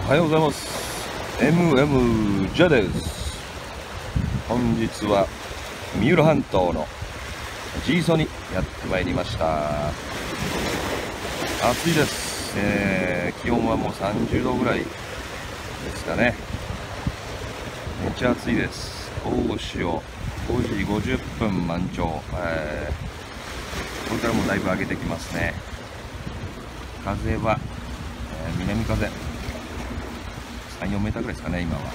おはようございます。 MM です。本日は三浦半島のジーソにやってまいりました。暑いです、気温はもう30度ぐらいですかね。めっちゃ暑いです。どうしよう、5時50分満潮、これからもだいぶ上げてきますね。風は、南風3、4メーターぐらいですかね、今は。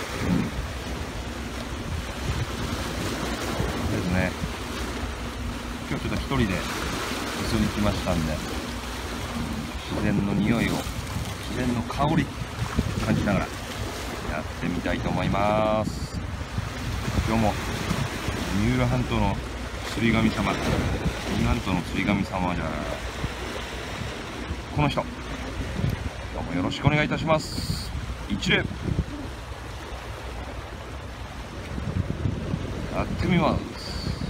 ですね。今日ちょっと一人で一緒に来ましたんで、自然の匂いを、自然の香り感じながらやってみたいと思います。今日も三浦半島の釣り神様、三浦半島の釣り神様じゃこの人、どうもよろしくお願いいたします。一礼やってみます。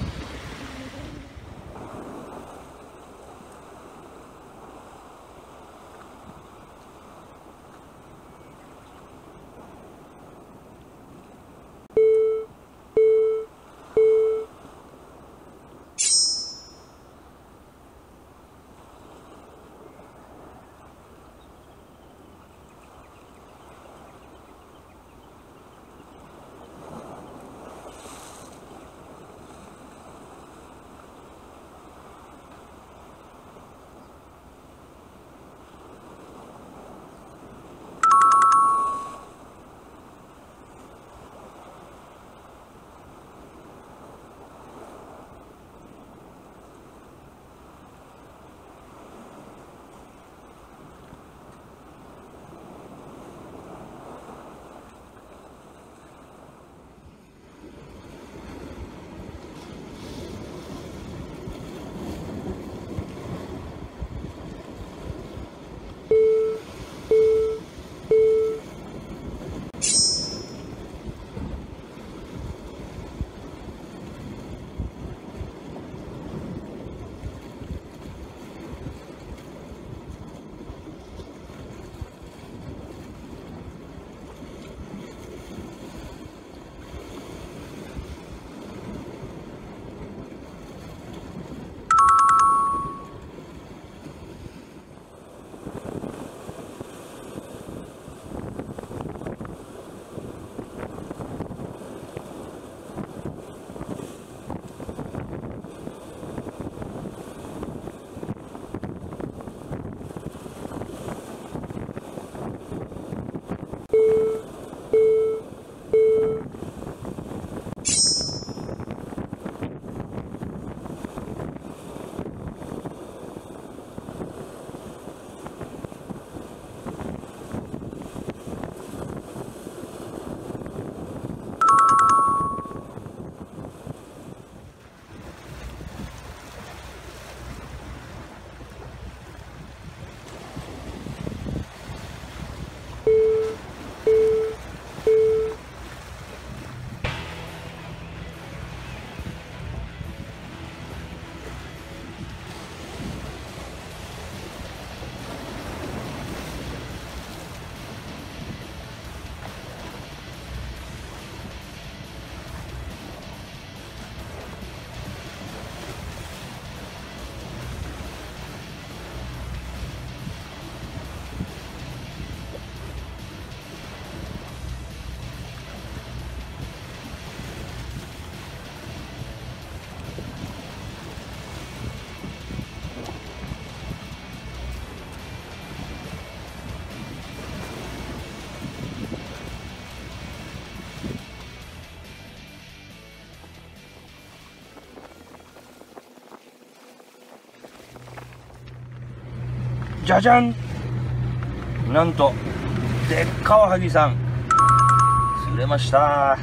じゃじゃん、なんとでっかわはぎさん釣れました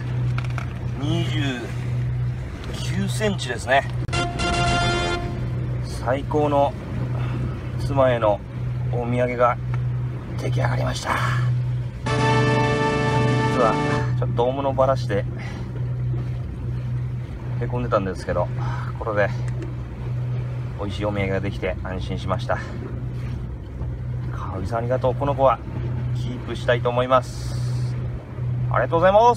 。29センチですね。最高の妻へのお土産が出来上がりました。実はちょっと大物ばらしてへこんでたんですけど、これで美味しいお土産ができて安心しました。かおりさんありがとう。この子はキープしたいと思います。ありがとうございます。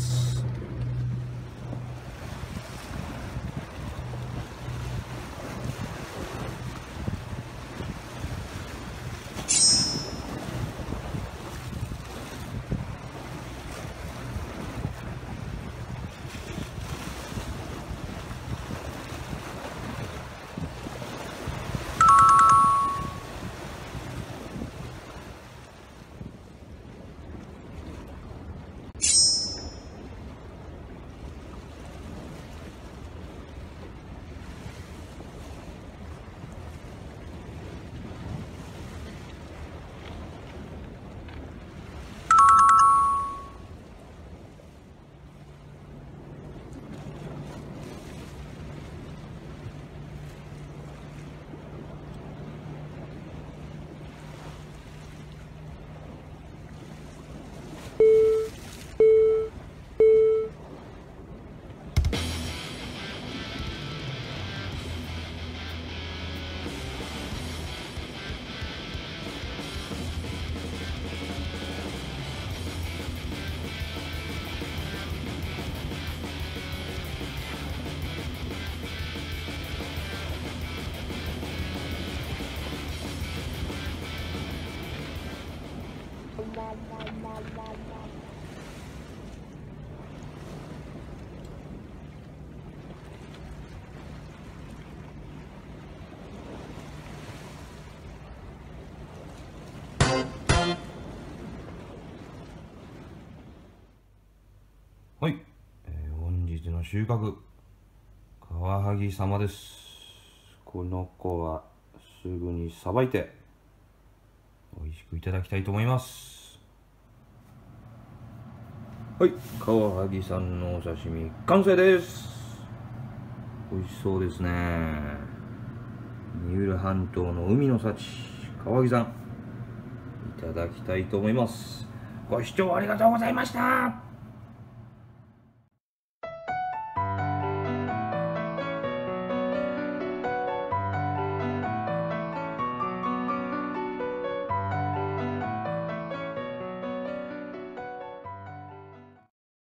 はい、本日の収穫、カワハギ様です。この子はすぐにさばいて美味しくいただきたいと思います。はい、カワハギさんのお刺身完成です。美味しそうですね。三浦半島の海の幸、カワハギさんいただきたいと思います。ご視聴ありがとうございました。